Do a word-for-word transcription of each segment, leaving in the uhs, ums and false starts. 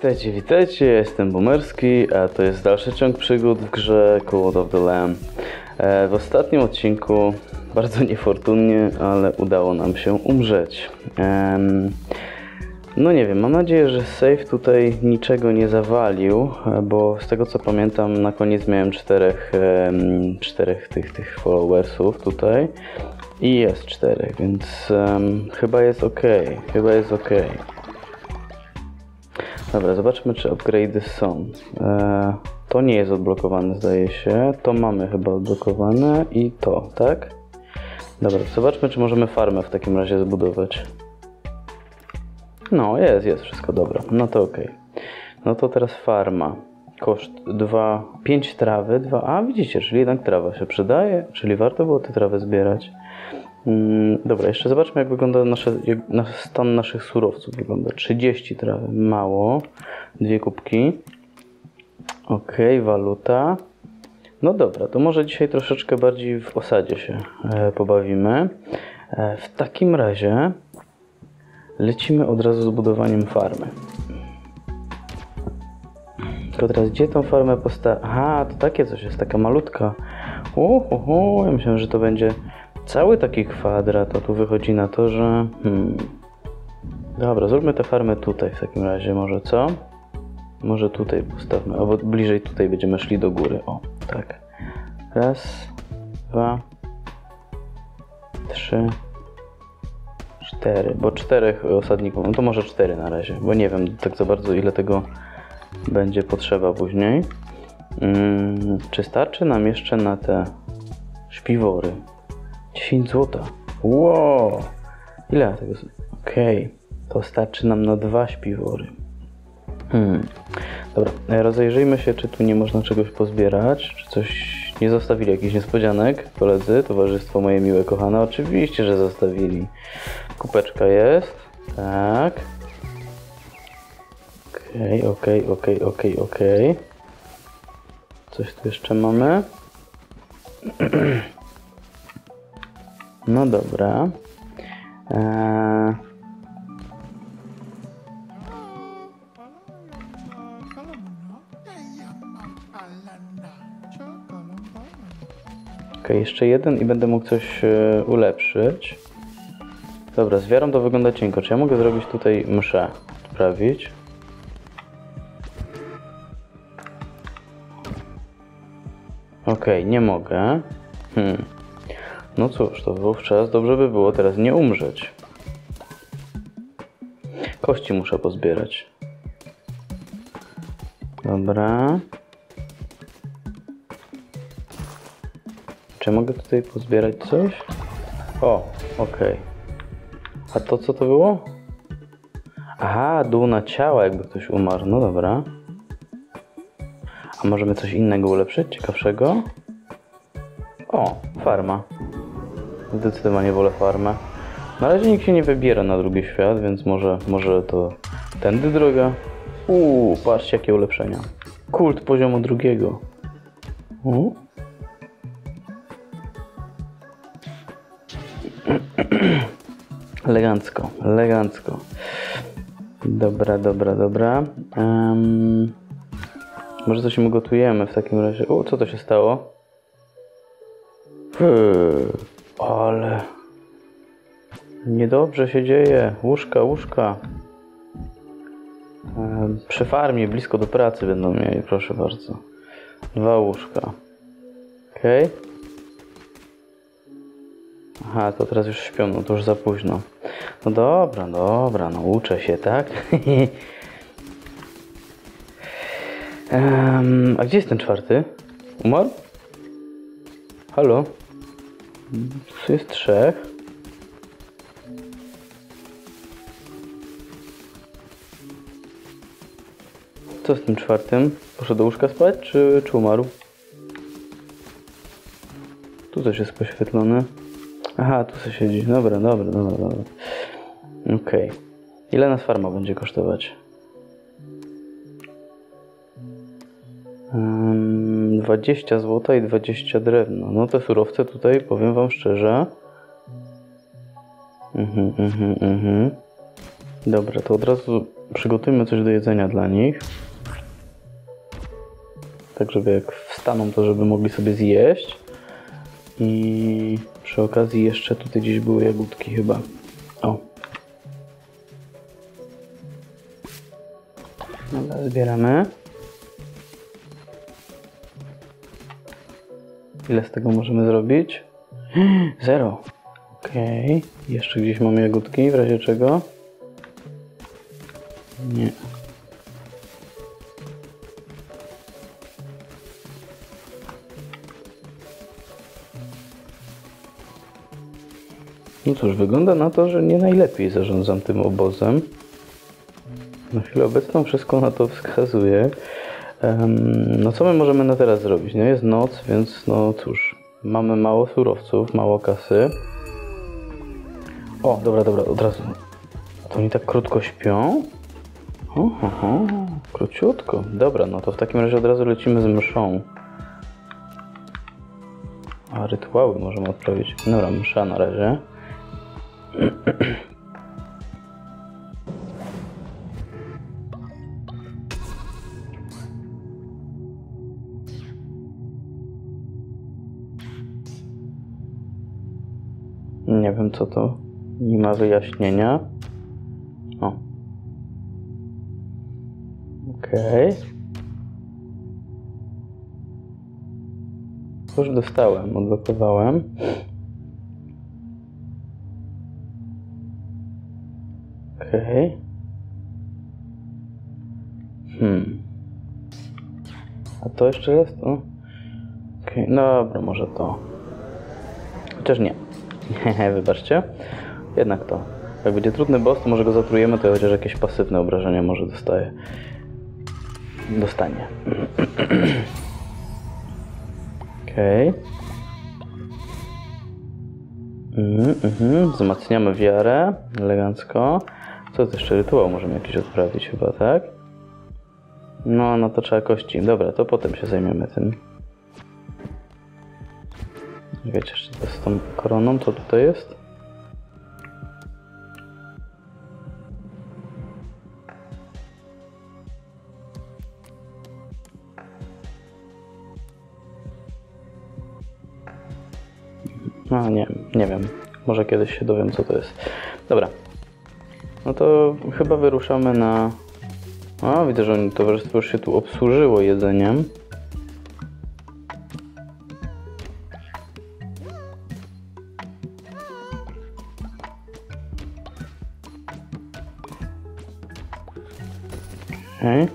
Witajcie, witajcie, ja jestem Boomerski, a to jest dalszy ciąg przygód w grze Cult of the Lamb. E, w ostatnim odcinku, bardzo niefortunnie, ale udało nam się umrzeć. E, no nie wiem, mam nadzieję, że save tutaj niczego nie zawalił, bo z tego co pamiętam na koniec miałem czterech, e, czterech tych, tych followersów tutaj i jest czterech, więc e, chyba jest ok, chyba jest ok. Dobra, zobaczmy czy upgrade'y są. Eee, to nie jest odblokowane, zdaje się. To mamy chyba odblokowane i to, tak? Dobra, zobaczmy czy możemy farmę w takim razie zbudować. No, jest, jest wszystko dobra. No to ok. No to teraz farma. Koszt dwa, pięć trawy, dwa. A widzicie, czyli jednak trawa się przydaje, czyli warto było te trawy zbierać. Hmm, dobra, jeszcze zobaczmy jak wygląda nasze, jak stan naszych surowców wygląda. trzydzieści trawy, mało. Dwie kubki. Ok, waluta. No dobra, to może dzisiaj troszeczkę bardziej w osadzie się e, pobawimy. E, w takim razie lecimy od razu z budowaniem farmy. Tylko teraz gdzie tą farmę postawić? Aha, to takie coś jest, taka malutka. Uhuhu, ja myślałem, że to będzie cały taki kwadrat, a tu wychodzi na to, że... Hmm. Dobra, zróbmy tę farmę tutaj w takim razie, może co? Może tutaj postawmy, albo bliżej tutaj będziemy szli do góry, o, tak. Raz, dwa, trzy, cztery, bo czterech osadników, no to może cztery na razie, bo nie wiem tak za bardzo ile tego będzie potrzeba później. Hmm, czy starczy nam jeszcze na te śpiwory? dziesięć złota. Wow! Ile tego? Okej. Okay. To starczy nam na dwa śpiwory. Hmm. Dobra, rozejrzyjmy się, czy tu nie można czegoś pozbierać, czy coś nie zostawili, jakichś niespodzianek, koledzy, towarzystwo moje miłe, kochane. Oczywiście, że zostawili. Kupeczka jest. Tak. Okej, okay, okej, okay, okej, okay, okej, okej. Coś tu jeszcze mamy. No dobra. Eee... Ok, jeszcze jeden i będę mógł coś e, ulepszyć. Dobra, z wiarą to wygląda cienko. Czy ja mogę zrobić tutaj mszę? Sprawić? Ok, nie mogę. Hmm. No cóż, to wówczas dobrze by było teraz nie umrzeć. Kości muszę pozbierać. Dobra. Czy mogę tutaj pozbierać coś? O, okej. Okay. A to co to było? Aha, dół na ciała jakby ktoś umarł. No dobra. A możemy coś innego ulepszyć? Ciekawszego? O, farma. Zdecydowanie wolę farmę. Na razie nikt się nie wybiera na drugi świat, więc może, może to tędy droga. Uuu, patrzcie jakie ulepszenia. Kult poziomu drugiego. Uuu. Elegancko, elegancko. Dobra, dobra, dobra. Um, może coś im gotujemy w takim razie. U, co to się stało? Yy, ale... Niedobrze się dzieje. Łóżka, łóżka. Um, przy farmie, blisko do pracy będą mieli, proszę bardzo. Dwa łóżka. Okej. Okay. Aha, to teraz już śpią, no to już za późno. No dobra, dobra, no uczę się, tak? um, a gdzie jest ten czwarty? Umarł? Halo? Tu jest trzech. Co z tym czwartym? Poszedł do łóżka spać, czy, czy umarł? Tu coś jest poświetlone. Aha, tu sobie siedzi. Dobra, dobra, dobra, dobra. Okej. Okay. Ile nas farma będzie kosztować? Um, dwadzieścia złota i dwadzieścia drewna. No te surowce tutaj, powiem wam szczerze. Mhm, mhm, mhm. Dobra, to od razu przygotujmy coś do jedzenia dla nich. Tak, żeby jak wstaną, to żeby mogli sobie zjeść. I przy okazji jeszcze tutaj gdzieś były jagódki chyba. O. Dobra, zbieramy. Ile z tego możemy zrobić? Zero. Okej. Okay. Jeszcze gdzieś mamy jagódki, w razie czego? Nie. No cóż, wygląda na to, że nie najlepiej zarządzam tym obozem. Na chwilę obecną wszystko na to wskazuje. Um, no co my możemy na teraz zrobić? No jest noc, więc no cóż, mamy mało surowców, mało kasy. O, dobra, dobra, od razu. To oni tak krótko śpią? O, ho, ho, króciutko. Dobra, no to w takim razie od razu lecimy z mszą. A rytuały możemy odprawić. Dobra, msza na razie. Nie wiem co to. Nie ma wyjaśnienia. O. Okej. Okay. Już dostałem, odblokowałem. Okej. Okay. Hmm. A to jeszcze jest? Okej, okay. Dobra, może to. Chociaż nie. Wybaczcie. Jednak to. Jak będzie trudny boss, to może go zatrujemy, to chociaż jakieś pasywne obrażenia może dostaje. Dostanie. Okej. Okay. Mm, mm, wzmacniamy wiarę. Elegancko. Co to jeszcze? Rytuał możemy jakiś odprawić chyba, tak? No, no to trzeba kości. Dobra, to potem się zajmiemy tym. Wiecie, jeszcze to z tą koroną, co tutaj jest? No nie, nie wiem. Może kiedyś się dowiem, co to jest. Dobra. No to chyba wyruszamy na... O, widzę, że towarzystwo już się tu obsłużyło jedzeniem. Okej.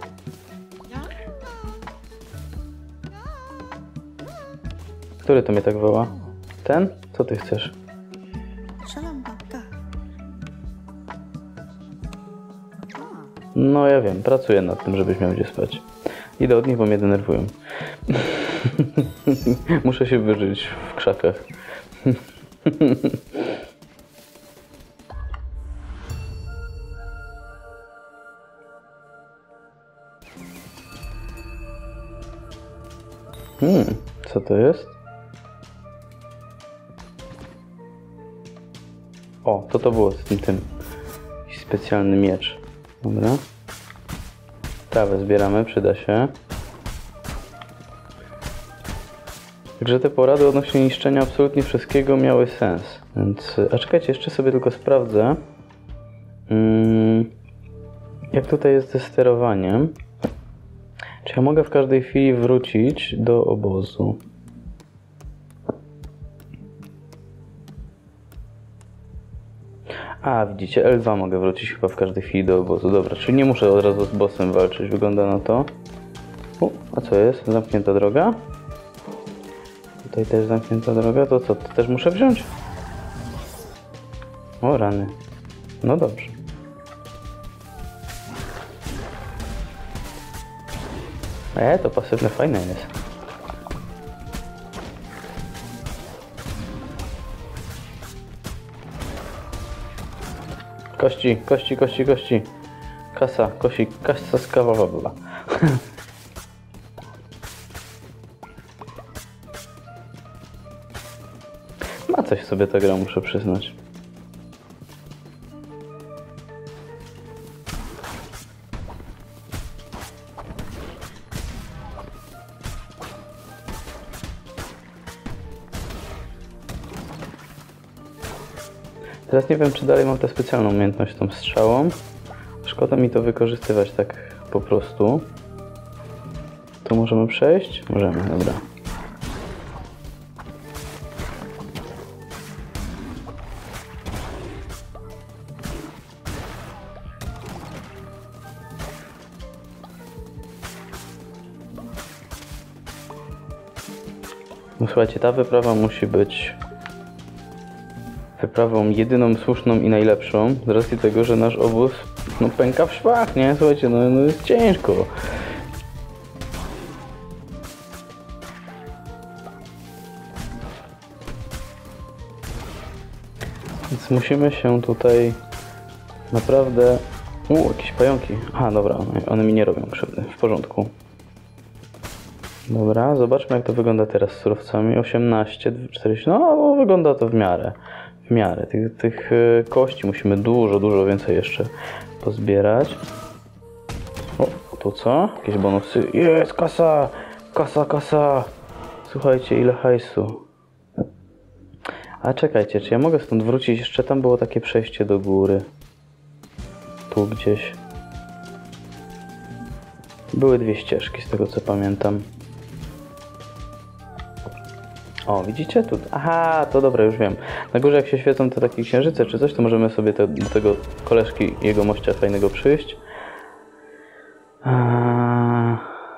Który to mnie tak woła? Ten? Co ty chcesz? No ja wiem, pracuję nad tym, żebyś miał gdzie spać. Idę od nich, bo mnie denerwują. Muszę się wyżyć w krzakach. Hmm, co to jest? O, to to było z tym tym. Jakiś specjalny miecz. Dobra. Trawę zbieramy, przyda się. Także te porady odnośnie niszczenia absolutnie wszystkiego miały sens. Więc, a czekajcie, jeszcze sobie tylko sprawdzę. Hmm, jak tutaj jest ze sterowaniem? Czy ja mogę w każdej chwili wrócić do obozu? A, widzicie, L dwa mogę wrócić chyba w każdej chwili do obozu. Dobra, czyli nie muszę od razu z bossem walczyć. Wygląda na to. U, a co jest? Zamknięta droga? Tutaj też zamknięta droga. To co, to też muszę wziąć? O, rany. No dobrze. E, to pasywne fajne jest. Kości, kości, kości, kości. Kasa, kości, kasa z kawawabla. Ma coś sobie ta gra, muszę przyznać. Teraz nie wiem, czy dalej mam tę specjalną umiejętność tą strzałą. Szkoda mi to wykorzystywać tak po prostu. Tu możemy przejść? Możemy, dobra. No słuchajcie, ta wyprawa musi być wyprawą jedyną, słuszną i najlepszą, z racji tego, że nasz obóz no pęka w szwach, nie? Słuchajcie, no, no jest ciężko. Więc musimy się tutaj naprawdę... U, jakieś pająki. Aha, dobra, one, one mi nie robią krzywdy. W porządku. Dobra, zobaczmy jak to wygląda teraz z surowcami. osiemnaście, czterdzieści, no wygląda to w miarę. W miarę. Tych, tych kości musimy dużo, dużo więcej jeszcze pozbierać. O, tu co? Jakieś bonusy. Jest, kasa! Kasa, kasa! Słuchajcie, ile hajsu. A czekajcie, czy ja mogę stąd wrócić? Jeszcze tam było takie przejście do góry. Tu gdzieś. Były dwie ścieżki, z tego co pamiętam. O, widzicie? Tu... Aha, to dobra, już wiem. Na górze jak się świecą te takie księżyce czy coś, to możemy sobie te, do tego koleżki jego mościa fajnego przyjść. A...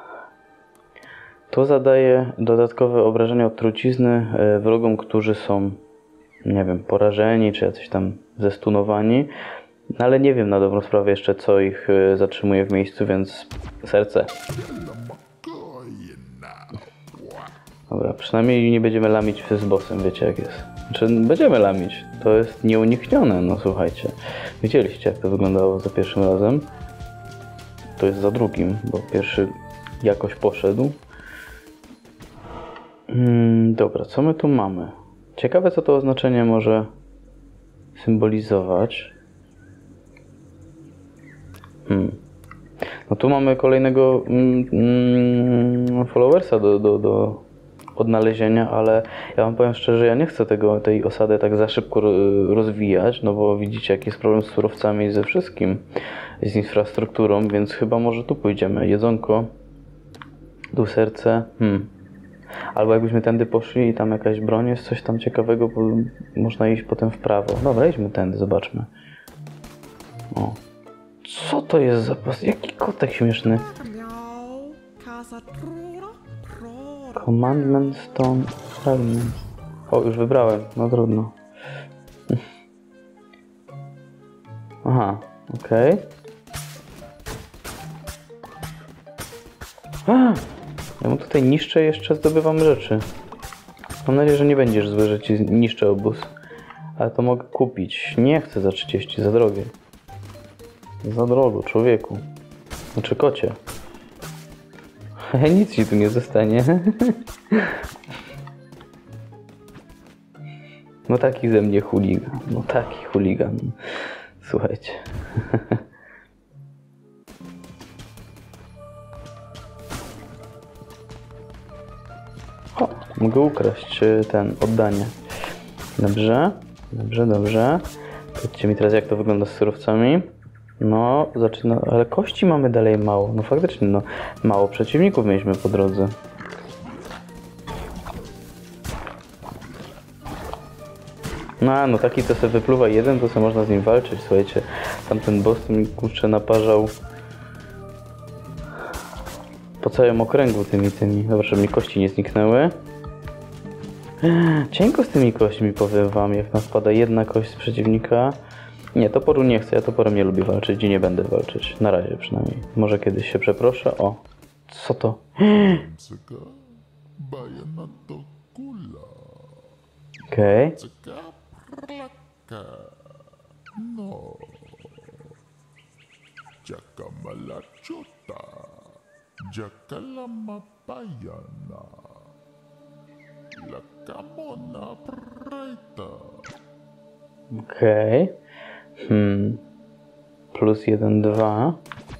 To zadaje dodatkowe obrażenia od trucizny wrogom, którzy są, nie wiem, porażeni, czy jacyś tam zestunowani. No, ale nie wiem na dobrą sprawę jeszcze, co ich zatrzymuje w miejscu, więc serce. Dobra, przynajmniej nie będziemy lamić z bossem, wiecie jak jest. Znaczy, będziemy lamić, to jest nieuniknione, no słuchajcie. Widzieliście jak to wyglądało za pierwszym razem. To jest za drugim, bo pierwszy jakoś poszedł. Hmm, dobra, co my tu mamy? Ciekawe co to oznaczenie może symbolizować. Hmm. No tu mamy kolejnego mm, mm, followersa do, do, do odnalezienia, ale ja wam powiem szczerze, ja nie chcę tego, tej osady tak za szybko rozwijać, no bo widzicie jaki jest problem z surowcami i ze wszystkim, z infrastrukturą, więc chyba może tu pójdziemy. Jedzonko, tu serce, hmm. Albo jakbyśmy tędy poszli i tam jakaś broń jest, coś tam ciekawego, bo można iść potem w prawo. Dobra, idźmy tędy, zobaczmy. O. Co to jest za pas? Jaki kotek śmieszny? Commandment Stone Fragment. O, już wybrałem, no trudno. Aha, okej. Okay. Ja mu tutaj niszczę, jeszcze zdobywam rzeczy. Mam nadzieję, że nie będziesz zły, że ci niszczę obóz. Ale to mogę kupić. Nie chcę za trzydzieści, za drogie. Za drogo, człowieku. Znaczy kocie. Nic ci tu nie zostanie. No taki ze mnie chuligan. No taki chuligan. Słuchajcie. O, mogę ukraść ten, oddanie. Dobrze. Dobrze, dobrze. Powiedzcie mi teraz jak to wygląda z surowcami. No, zaczyna, ale kości mamy dalej mało. No faktycznie, no, mało przeciwników mieliśmy po drodze. No, no taki to sobie wypluwa jeden, to sobie można z nim walczyć, słuchajcie. Tamten boss mi kurczę naparzał po całym okręgu tymi, tymi. Dobra, żeby mi kości nie zniknęły. Cienko z tymi kośćmi, powiem wam, jak nas pada jedna kość z przeciwnika. Nie, toporu nie chcę, ja toporem nie lubię walczyć i nie będę walczyć. Na razie przynajmniej. Może kiedyś się przeproszę. O, co to? Okej. Okej. Okay. Hmm. Plus jeden, dwa.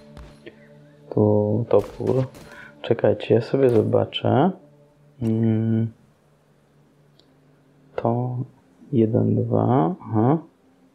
Tu topór. Czekajcie, ja sobie zobaczę. Hmm. To jeden, dwa. Aha.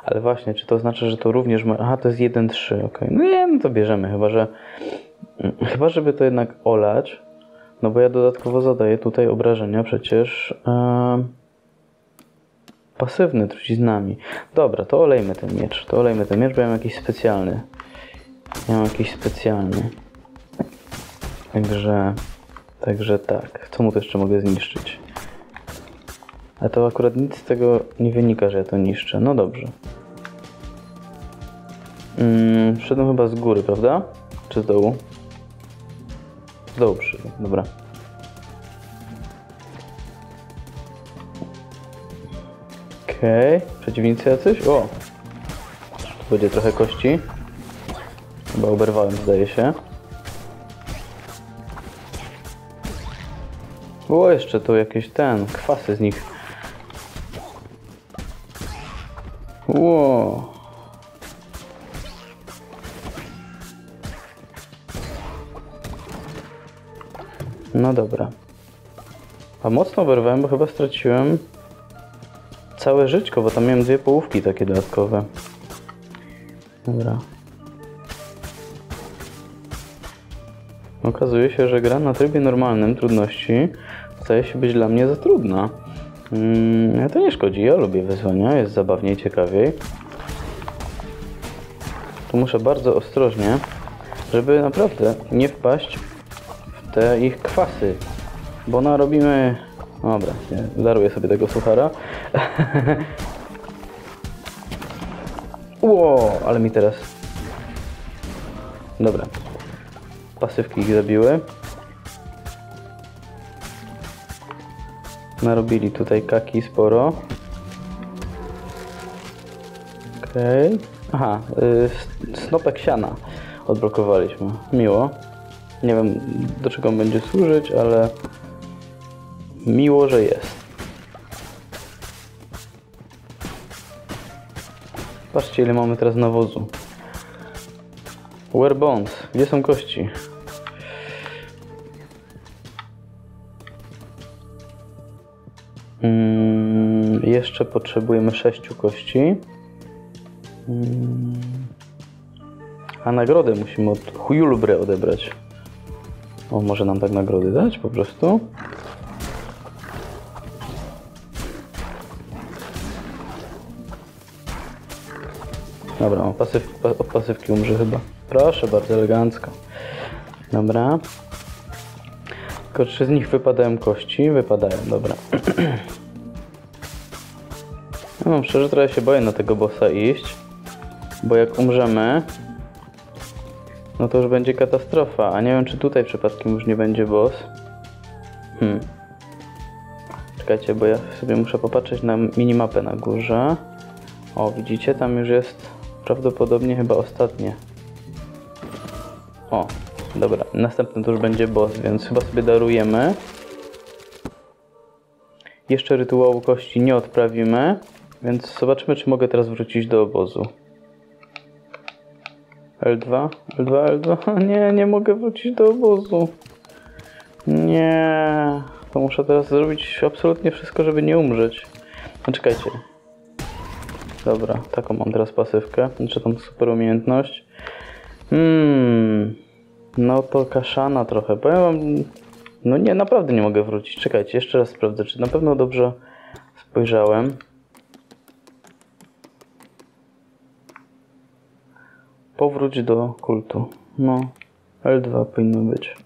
Ale właśnie, czy to znaczy, że to również ma... Aha, to jest jeden trzy, okej. Okay. No nie, no to bierzemy, chyba że... Chyba, żeby to jednak olać, no bo ja dodatkowo zadaję tutaj obrażenia przecież yy... pasywny truciznami. Dobra, to olejmy ten miecz, to olejmy ten miecz, bo ja mam jakiś specjalny. Ja mam jakiś specjalny. Także... Także tak, co mu to jeszcze mogę zniszczyć? A to akurat nic z tego nie wynika, że ja to niszczę. No dobrze. Hmm, wszedłem chyba z góry, prawda? Czy z dołu? Z dołu przyszedłem, dobra. Okej, okay. Przeciwnicy jacyś? O! Tu będzie trochę kości. Chyba oberwałem, zdaje się. O, jeszcze tu jakieś ten, kwasy z nich. Ło. No dobra. A mocno oberwałem, bo chyba straciłem całe żyćko, bo tam miałem dwie połówki takie dodatkowe. Dobra. Okazuje się, że gra na trybie normalnym trudności staje się być dla mnie za trudna. Hmm, to nie szkodzi, ja lubię wyzwania, jest zabawniej, ciekawiej. Tu muszę bardzo ostrożnie, żeby naprawdę nie wpaść w te ich kwasy. Bo narobimy... Dobra, nie, daruję sobie tego suchara. Ło, ale mi teraz... Dobra. Pasywki ich zabiły. Narobili tutaj kaki sporo. Okej. Okay. Aha, y, snopek siana odblokowaliśmy. Miło. Nie wiem, do czego on będzie służyć, ale miło, że jest. Patrzcie, ile mamy teraz nawozu. Where bones? Gdzie są kości? Hmm, jeszcze potrzebujemy sześciu kości. Hmm. A nagrodę musimy od Huyulbry odebrać. O, może nam tak nagrody dać po prostu? Dobra, o, pasyw, pa, od pasywki umrze chyba. Proszę, bardzo elegancko. Dobra. Tylko czy z nich wypadają kości? Wypadają, dobra. No szczerze, trochę się boję na tego bossa iść. Bo jak umrzemy, no to już będzie katastrofa. A nie wiem, czy tutaj przypadkiem już nie będzie boss. Hmm. Czekajcie, bo ja sobie muszę popatrzeć na minimapę na górze. O, widzicie? Tam już jest prawdopodobnie chyba ostatnie. O, dobra. Następny to już będzie boss, więc chyba sobie darujemy. Jeszcze rytuału kości nie odprawimy, więc zobaczymy, czy mogę teraz wrócić do obozu. L dwa, L dwa, L dwa. Nie, nie mogę wrócić do obozu. Nie. To muszę teraz zrobić absolutnie wszystko, żeby nie umrzeć. No czekajcie. Dobra, taką mam teraz pasywkę. Znaczy tą super umiejętność. Hmm. No to kaszana trochę. Powiem wam... No nie, naprawdę nie mogę wrócić. Czekajcie, jeszcze raz sprawdzę, czy na pewno dobrze spojrzałem. Powróć do kultu. No, L dwa powinno być.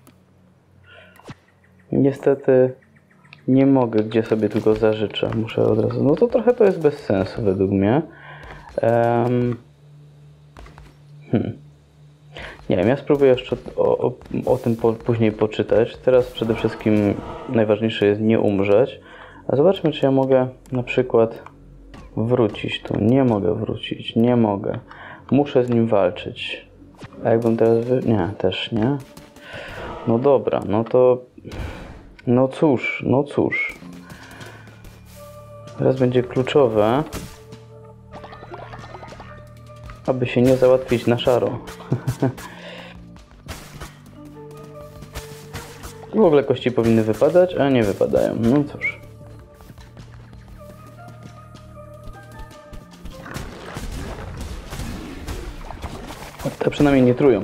Niestety nie mogę, gdzie sobie tylko zażyczę. Muszę od razu... No to trochę to jest bez sensu według mnie. Um, hmm. Nie wiem, ja spróbuję jeszcze o, o, o tym po, później poczytać. Teraz przede wszystkim najważniejsze jest nie umrzeć. A zobaczmy, czy ja mogę na przykład wrócić tu. Nie mogę wrócić, nie mogę. Muszę z nim walczyć. A jakbym teraz... Wy... Nie, też nie. No dobra, no to... No cóż, no cóż. Teraz będzie kluczowe, aby się nie załatwić na szaro. W ogóle kości powinny wypadać, a nie wypadają. No cóż. Te przynajmniej nie trują.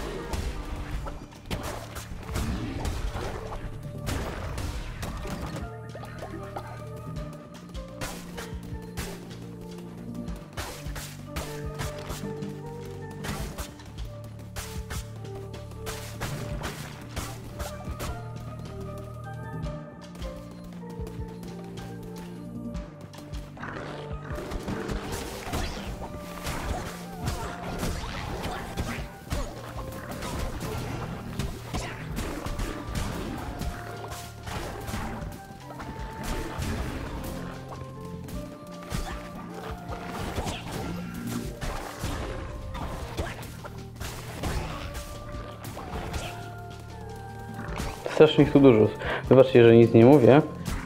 Strasznie ich tu dużo. Wybaczcie, że nic nie mówię.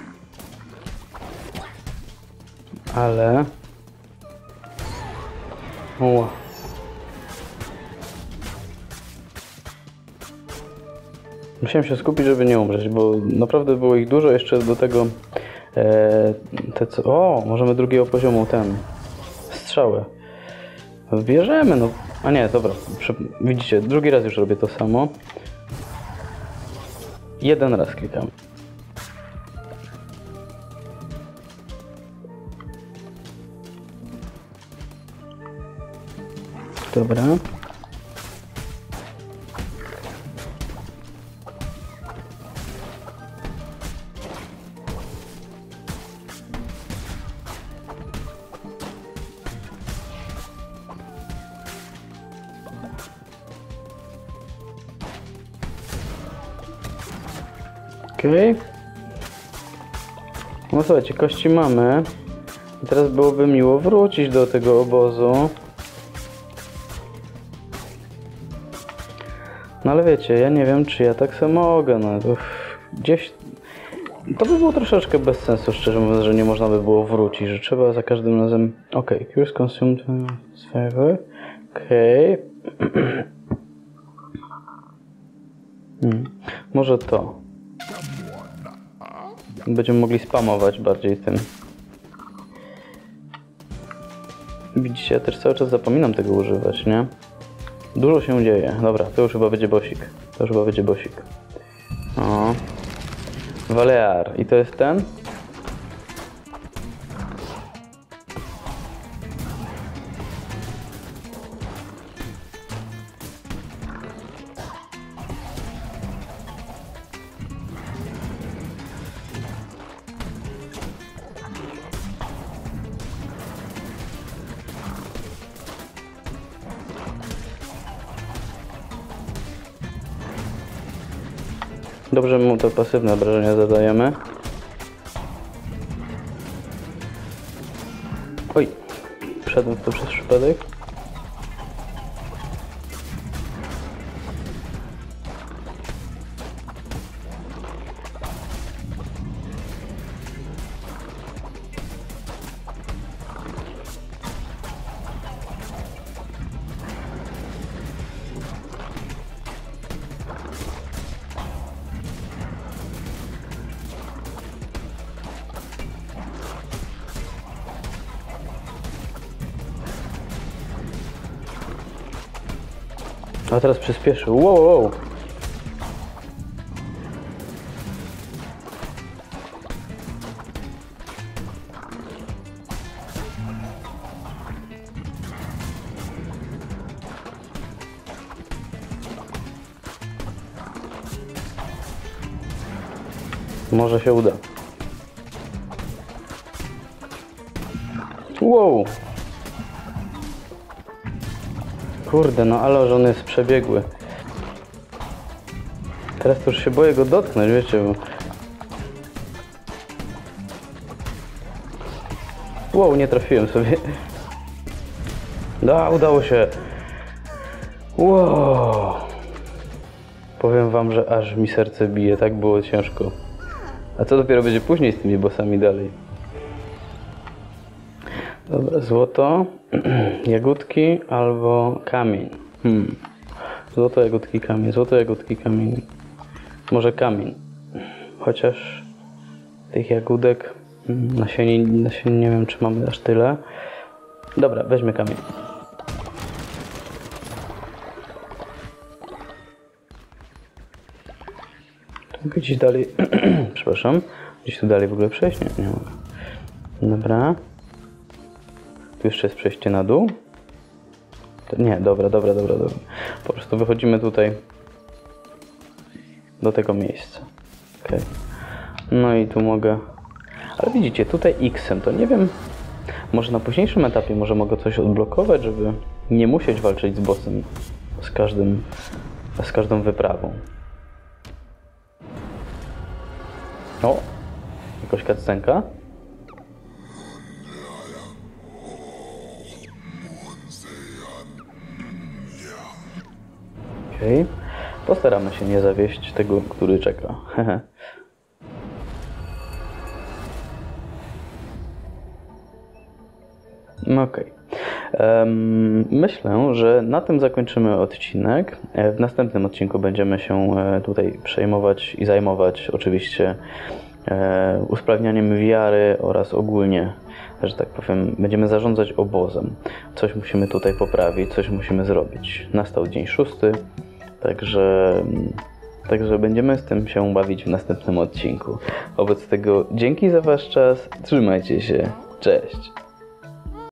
Ale... Ła. Musiałem się skupić, żeby nie umrzeć, bo naprawdę było ich dużo. Jeszcze do tego... E, te co... O! Możemy drugiego poziomu ten... Strzały. Bierzemy, no... A nie, dobra. Widzicie, drugi raz już robię to samo. Jeden raz klikam. Dobra. Okej. Okay. No słuchajcie, kości mamy. I teraz byłoby miło wrócić do tego obozu. No ale wiecie, ja nie wiem, czy ja tak sobie mogę. No to gdzieś... To by było troszeczkę bez sensu, szczerze mówiąc, że nie można by było wrócić, że trzeba za każdym razem... Okej, okay. Cures consumed favor. Okej. Okay. hmm. Może to. Będziemy mogli spamować bardziej tym. Widzicie, ja też cały czas zapominam tego używać, nie? Dużo się dzieje. Dobra, to już chyba będzie bosik. To już chyba będzie bosik. O. Walear. I to jest ten? Dobrze mu to pasywne obrażenia zadajemy. Oj, wszedłem w to przez przypadek. A teraz przyspieszył. Wow, wow. Może się uda. Wow. Kurde, no ale że on jest przebiegły. Teraz to już się boję go dotknąć, wiecie, bo... Wow, nie trafiłem sobie. Da, udało się. Wow. Powiem wam, że aż mi serce bije, tak było ciężko. A co dopiero będzie później z tymi bossami dalej? Dobra, złoto, jagódki albo kamień. Hmm. Złoto, jagódki, kamień. Złoto, jagódki, kamień. Może kamień. Chociaż tych jagódek, nasieni, nasieni nie wiem, czy mamy aż tyle. Dobra, weźmy kamień. Mogę gdzieś dalej, przepraszam, gdzieś tu dalej w ogóle przejść? Nie, nie mogę. Dobra. Tu jeszcze jest przejście na dół? To nie, dobra, dobra, dobra, dobra. Po prostu wychodzimy tutaj do tego miejsca. Okay. No i tu mogę... Ale widzicie, tutaj X-em, to nie wiem... Może na późniejszym etapie może mogę coś odblokować, żeby nie musieć walczyć z bossem z każdym, z każdą wyprawą. O! Jakaś cutscenka. Okej. Okay. Postaramy się nie zawieść tego, który czeka. Okej. Okay. Um, myślę, że na tym zakończymy odcinek. W następnym odcinku będziemy się tutaj przejmować i zajmować oczywiście e, usprawnianiem wiary oraz ogólnie, że tak powiem, będziemy zarządzać obozem. Coś musimy tutaj poprawić, coś musimy zrobić. Nastał dzień szósty, także, także będziemy z tym się bawić w następnym odcinku. Wobec tego dzięki za wasz czas, trzymajcie się, cześć!